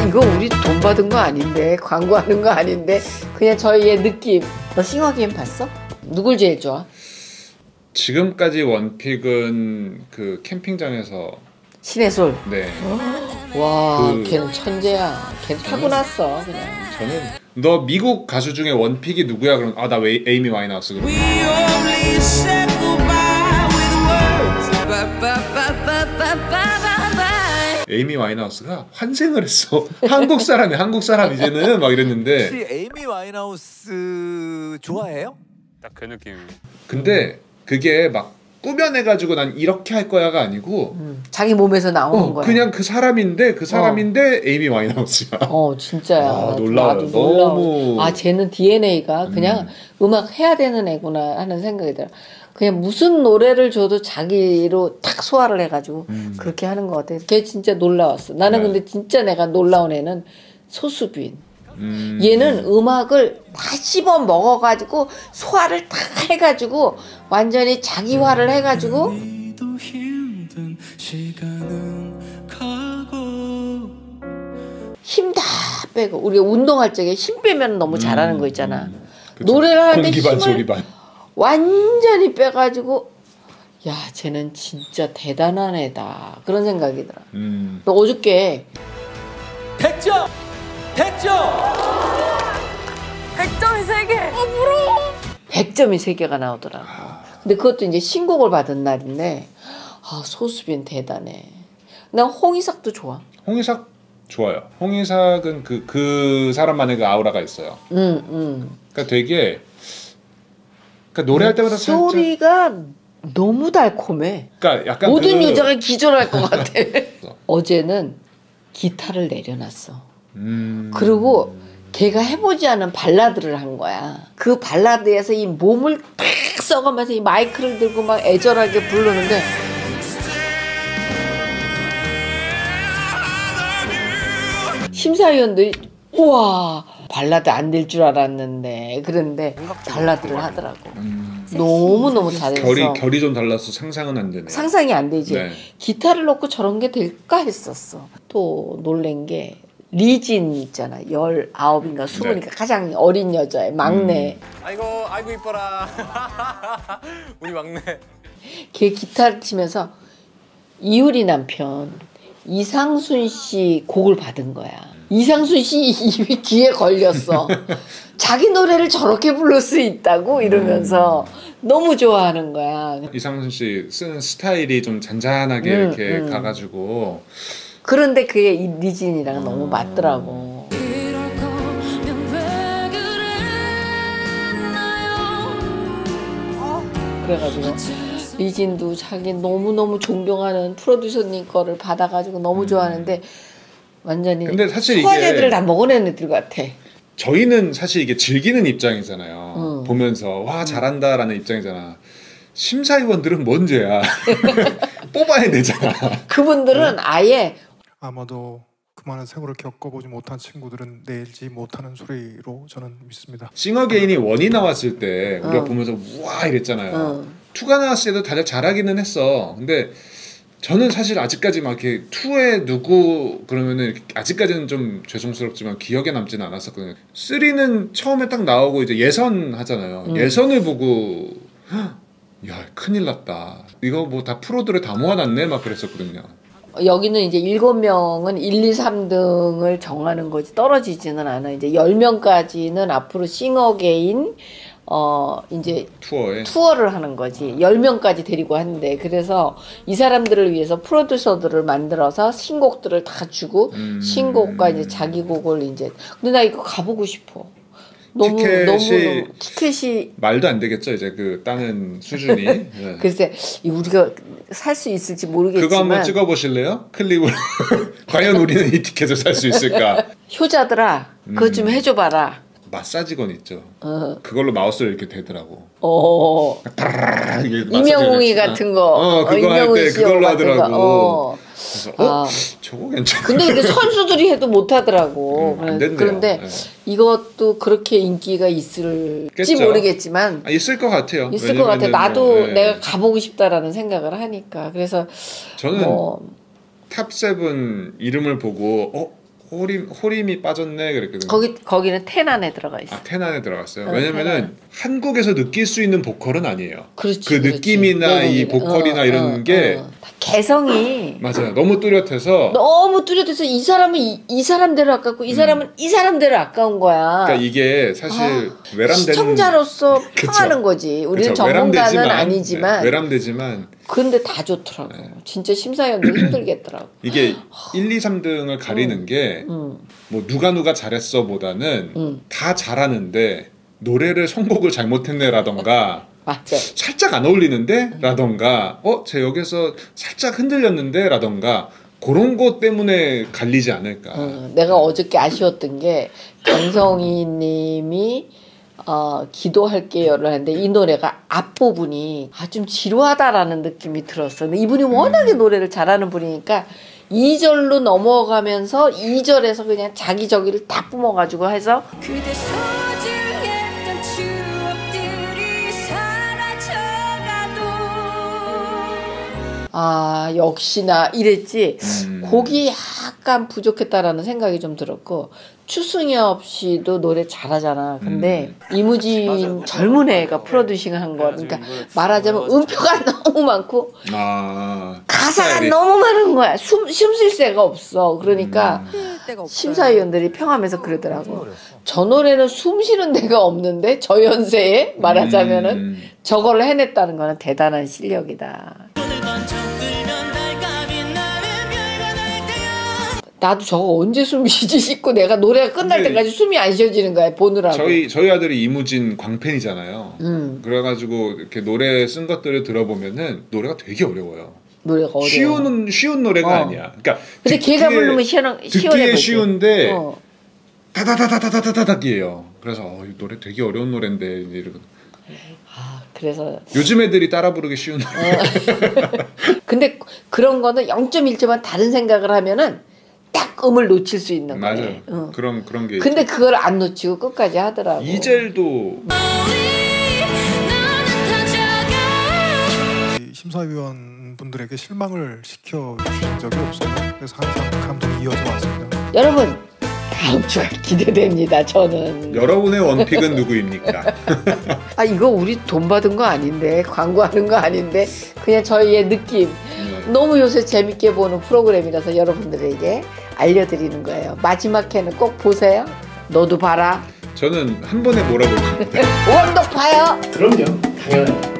이거 우리 돈 받은 거 아닌데, 광고하는 거 아닌데, 그냥 저희의 느낌. 너 싱어게임 봤어? 누굴 제일 좋아? 지금까지 원픽은 그 캠핑장에서 신해솔. 네. 와, 걔는 천재야. 걔는 타고났어 그냥. 저는 너 미국 가수 중에 원픽이 누구야? 그럼 아, 나 왜 에이미 와인하우스 그럼. 에이미 와인하우스가 환생을 했어. 한국 사람이 한국 사람 이제는 막 이랬는데. 혹시 에이미 와인하우스 좋아해요? 딱 그 느낌. 근데 그게 막 꾸며내가지고 난 이렇게 할 거야가 아니고 자기 몸에서 나오는 거야. 그냥 그 사람인데 에이미 와인하우스야. 진짜야. 아, 놀라워요. 너무. 아, 쟤는 DNA가 그냥 음악 해야 되는 애구나 하는 생각이 들어. 그냥 무슨 노래를 줘도 자기로 탁 소화를 해가지고 그렇게 하는 것 같아. 걔 진짜 놀라웠어. 나는 근데 진짜 내가 놀라운 애는 소수빈. 얘는 음악을 다 씹어 먹어가지고 소화를 다 해가지고 완전히 자기화를 해가지고 힘 다 빼고 우리가 운동할 적에 힘 빼면 너무 잘하는 거 있잖아. 노래를 하는데 힘을 소리반. 완전히 빼가지고 야, 쟤는 진짜 대단한 애다 그런 생각이 들어. 너 어저께 100점! 100점! 100점이 3개! 부러워. 100점이 3개가 나오더라고. 근데 그것도 이제 신곡을 받은 날인데 소수빈 대단해. 난 홍이삭도 좋아. 홍이삭 좋아요. 홍이삭은 그 사람만의 그 아우라가 있어요. 그러니까 되게 노래할 때마다 소리가 너무 달콤해. 그러니까 약간 모든 여자가 기절할 것 같아. 어제는 기타를 내려놨어. 그리고 걔가 해보지 않은 발라드를 한 거야. 그 발라드에서 이 몸을 탁 써가면서 이 마이크를 들고 막 애절하게 부르는데 심사위원들이 우와 발라드 안 될 줄 알았는데 그런데 발라드를 하더라고. 너무너무 잘했어. 결이 좀 달라서 상상은 안 되네. 상상이 안 되지. 네. 기타를 놓고 저런 게 될까 했었어. 또 놀란 게 리진 있잖아. 19인가 20이니까 네. 가장 어린 여자의 막내. 아이고 이뻐라. 우리 막내. 걔 기타를 치면서 이효리 남편 이상순 씨 곡을 받은 거야. 이상순 씨 입이 귀에 걸렸어. 자기 노래를 저렇게 부를 수 있다고 이러면서 너무 좋아하는 거야. 이상순 씨 쓰는 스타일이 좀 잔잔하게 이렇게 가가지고. 그런데 그게 이 리진이랑 너무 맞더라고. 그래가지고 리진도 자기 너무너무 존경하는 프로듀서님 거를 받아가지고 너무 좋아하는데 완전히 근데 사실 소화제들을 다 먹어낸 애들 같아. 저희는 사실 이게 즐기는 입장이잖아요. 보면서 와 잘한다라는 입장이잖아. 심사위원들은 뭔 죄야. 뽑아야 되잖아. 그분들은 아예 아마도 그 많은 세월을 겪어보지 못한 친구들은 내지 못하는 소리로 저는 믿습니다. 싱어게인이 원이 나왔을 때 우리가 보면서 우와 이랬잖아요. 투가 나왔을 때도 다들 잘하기는 했어. 근데 저는 사실 아직까지 막 이렇게 투에 누구 그러면은 아직까지는 좀 죄송스럽지만 기억에 남지는 않았었거든요. 3는 처음에 딱 나오고 이제 예선 하잖아요. 예선을 보고 야 큰일 났다. 이거 뭐 다 프로들을 다 모아놨네 막 그랬었거든요. 여기는 이제 7명은 1, 2, 3등을 정하는 거지 떨어지지는 않아. 이제 10명까지는 앞으로 싱어게인 이제 투어를 하는 거지. 10명까지 데리고 하는데 그래서 이 사람들을 위해서 프로듀서들을 만들어서 신곡들을 다 주고 신곡과 이제 자기 곡을 이제 근데 나 이거 가보고 싶어. 너무 티켓이 말도 안 되겠죠 이제 그 따는 수준이. 네. 글쎄 우리가 살 수 있을지 모르겠지만 그거 한번 찍어보실래요? 클립으로. 과연 우리는 이 티켓을 살 수 있을까? 효자들아 그거 좀 해줘봐라. 마사지건 있죠. 그걸로 마우스를 이렇게 대더라고. 이명웅이 같은 거. 그거 할 때 그걸로 하더라고. 그래서 저거 괜찮아. 근데 선수들이 해도 못 하더라고. 안 된대요. 그런데 이것도 그렇게 인기가 있을지 모르겠지만 있을 것 같아요. 있을 것 같아. 나도 내가 가보고 싶다라는 생각을 하니까. 그래서 저는 탑7 이름을 보고 호림이 빠졌네 그랬거든요. 거기는 텐 안에 들어가 있어. 텐 안에 들어갔어요. 왜냐면은 한국에서 느낄 수 있는 보컬은 아니에요. 그렇지, 그 느낌이나 이 보컬이나 이런 게 개성이 맞아요. 너무 뚜렷해서 이 사람은 이 사람대로 아깝고 이 사람은 이 사람대로 아까운 거야. 그러니까 이게 사실 외람되는 시청자로서 평하는 거지. 우리는 전문가는 아니지만 외람되지만 근데 다 좋더라고. 진짜 심사위원도 힘들겠더라고. 이게 1, 2, 3등을 가리는 게 뭐 누가 잘했어 보다는 다 잘하는데 노래를 선곡을 잘못했네라던가 맞아. 살짝 안 어울리는데? 라던가 쟤 여기서 살짝 흔들렸는데? 라던가 그런 것 때문에 갈리지 않을까. 내가 어저께 아쉬웠던 게 강성희 님이 기도할게요를 하는데 이 노래가 앞부분이 좀 지루하다라는 느낌이 들었어. 근데 이분이 워낙에 노래를 잘하는 분이니까 2절로 넘어가면서 2절에서 그냥 자기 저기를 다 뿜어가지고 해서 그대 소중했던 추억들이 사라져가도 역시나 이랬지. 곡이 약간 부족했다라는 생각이 좀 들었고 추승엽 씨도 노래 잘하잖아. 근데 이무진 젊은 애가 프로듀싱한 거. 그러니까 말하자면 음표가 너무 많고 가사가 너무 많은 거야. 숨 쉴 새가 없어. 그러니까 심사위원들이 평하면서 그러더라고. 저 노래는 숨 쉬는 데가 없는데 저 연세에 말하자면은 저걸 해냈다는 거는 대단한 실력이다. 나도 저거 언제 숨 쉬지 싶고 내가 노래가 끝날 때까지 숨이 안 쉬어지는 거야 보느라고. 저희 아들이 이무진 광팬이잖아요. 그래가지고 이렇게 노래 쓴 것들을 들어보면은 노래가 되게 어려워요. 노래가 어려워. 쉬운 노래가 아니야. 그러니까 근데 걔가 부르면 듣기에 쉬운데 다다다다다다다닥이에요. 그래서 이 노래 되게 어려운 노래인데 이러고. 그래서 요즘 애들이 따라 부르기 쉬운 노래. 근데 그런 거는 0.1초만 다른 생각을 하면은 딱 음을 놓칠 수 있는 거예요. 맞아요. 그런 게. 근데 그걸 안 놓치고 끝까지 하더라고. 이젤도 심사위원 분들에게 실망을 시켜주신 적이 없어요. 그래서 항상 감동이 이어져 왔습니다. 여러분 다음 주가 기대됩니다. 저는. 여러분의 원픽은 누구입니까? 이거 우리 돈 받은 거 아닌데 광고하는 거 아닌데 그냥 저희의 느낌. 너무 요새 재밌게 보는 프로그램이라서 여러분들에게 알려드리는 거예요. 마지막 회는 꼭 보세요. 너도 봐라. 저는 한 번에 몰아볼 겁니다. 원독 봐요. 그럼요. 당연하죠.